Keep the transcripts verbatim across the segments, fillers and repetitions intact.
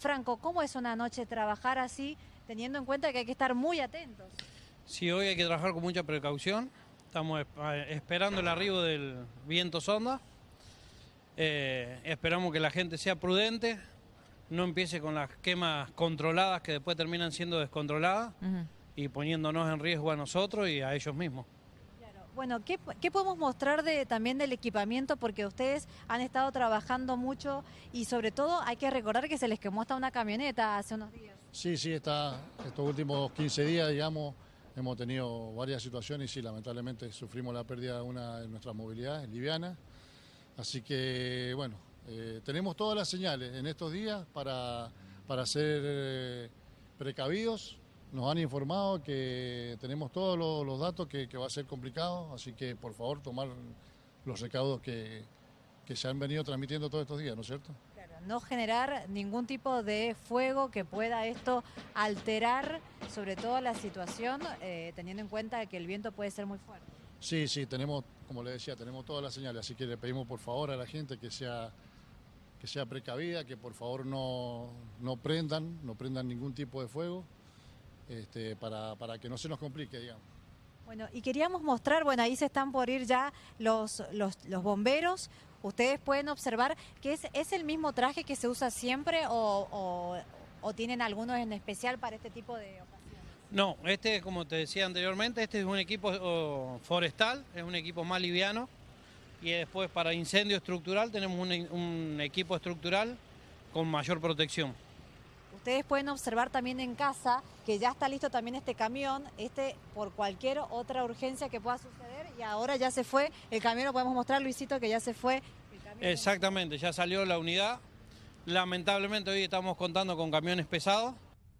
Franco, ¿cómo es una noche trabajar así, teniendo en cuenta que hay que estar muy atentos? Sí, hoy hay que trabajar con mucha precaución. Estamos esperando el arribo del viento sonda. Eh, esperamos que la gente sea prudente, no empiece con las quemas controladas que después terminan siendo descontroladas uh-huh. y poniéndonos en riesgo a nosotros y a ellos mismos. Bueno, ¿qué, qué podemos mostrar de, también del equipamiento? Porque ustedes han estado trabajando mucho y sobre todo hay que recordar que se les quemó hasta una camioneta hace unos días. Sí, sí, está, estos últimos quince días, digamos, hemos tenido varias situaciones y sí, lamentablemente sufrimos la pérdida de una de nuestras movilidades livianas. Así que, bueno, eh, tenemos todas las señales en estos días para, para ser eh, precavidos. Nos han informado que tenemos todos los, los datos que, que va a ser complicado, así que por favor tomar los recaudos que, que se han venido transmitiendo todos estos días, ¿no es cierto? Claro, no generar ningún tipo de fuego que pueda esto alterar sobre todo la situación, eh, teniendo en cuenta que el viento puede ser muy fuerte. Sí, sí, tenemos, como le decía, tenemos todas las señales, así que le pedimos por favor a la gente que sea, que sea precavida, que por favor no, no prendan, no prendan ningún tipo de fuego. Este, para, para que no se nos complique, digamos. Bueno, y queríamos mostrar, bueno, ahí se están por ir ya los, los, los bomberos. Ustedes pueden observar que es, es el mismo traje que se usa siempre o, o, o tienen algunos en especial para este tipo de ocasiones. No, este, como te decía anteriormente, este es un equipo oh, forestal, es un equipo más liviano. Y después para incendio estructural tenemos un, un equipo estructural con mayor protección. Ustedes pueden observar también en casa que ya está listo también este camión, este por cualquier otra urgencia que pueda suceder y ahora ya se fue el camión, lo podemos mostrar, Luisito, que ya se fue el camión. Exactamente, ya salió la unidad. Lamentablemente hoy estamos contando con camiones pesados.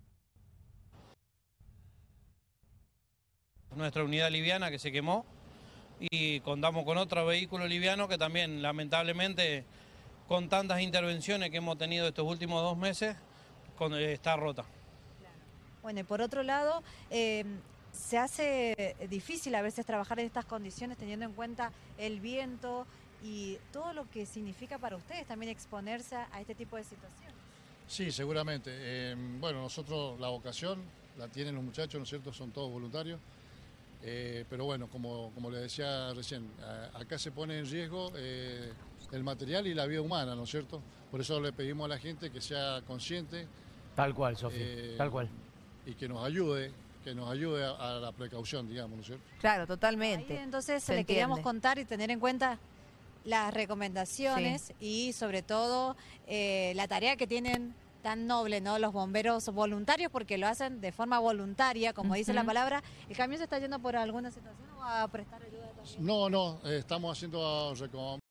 Nuestra unidad liviana que se quemó y contamos con otro vehículo liviano que también lamentablemente con tantas intervenciones que hemos tenido estos últimos dos meses está rota. Claro. Bueno, y por otro lado, eh, se hace difícil a veces trabajar en estas condiciones teniendo en cuenta el viento y todo lo que significa para ustedes también exponerse a este tipo de situaciones. Sí, seguramente. Eh, bueno, nosotros la vocación la tienen los muchachos, ¿no es cierto? Son todos voluntarios. Eh, pero bueno, como, como les decía recién, a, acá se pone en riesgo eh, el material y la vida humana, ¿no es cierto? Por eso le pedimos a la gente que sea consciente. Tal cual, Sofía, eh, tal cual. Y que nos ayude, que nos ayude a, a la precaución, digamos, ¿no es cierto? Claro, totalmente. Ahí, entonces se le entiende. Queríamos contar y tener en cuenta las recomendaciones sí. y sobre todo eh, la tarea que tienen tan noble, ¿no? Los bomberos voluntarios, porque lo hacen de forma voluntaria, como uh-huh. dice la palabra. ¿El camión se está yendo por alguna situación o a prestar ayuda también? No, no, eh, estamos haciendo